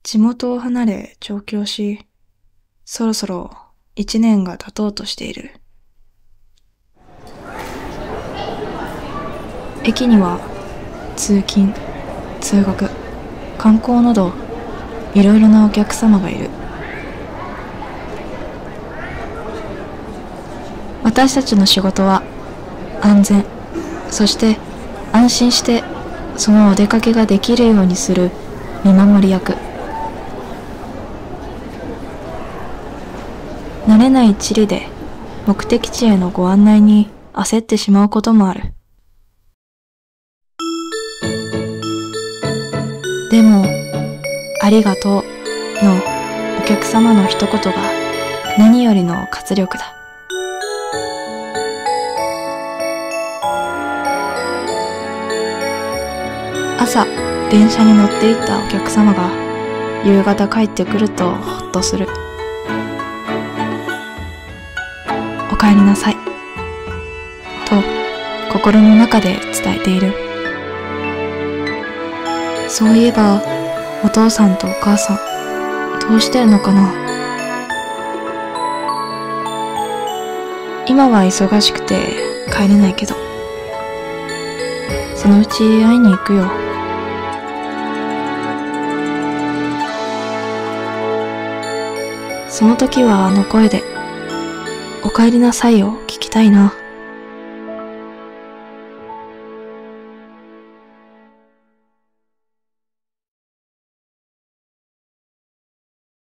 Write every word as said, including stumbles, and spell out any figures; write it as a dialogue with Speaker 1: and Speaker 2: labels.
Speaker 1: 地元を離れ上京し、そろそろ一年が経とうとしている。駅には通勤、通学、観光などいろいろなお客様がいる。私たちの仕事は安全、そして安心してそのお出かけができるようにする見守り役。慣れない地理で目的地へのご案内に焦ってしまうこともある。でも、ありがとうのお客様の一言が何よりの活力だ。朝、電車に乗っていったお客様が夕方帰ってくるとほっとする。お帰りなさいと心の中で伝えている。そういえばお父さんとお母さんどうしてるのかな。今は忙しくて帰れないけど、そのうち会いに行くよ。その時はあの声でお帰りなさいを聞きたいな。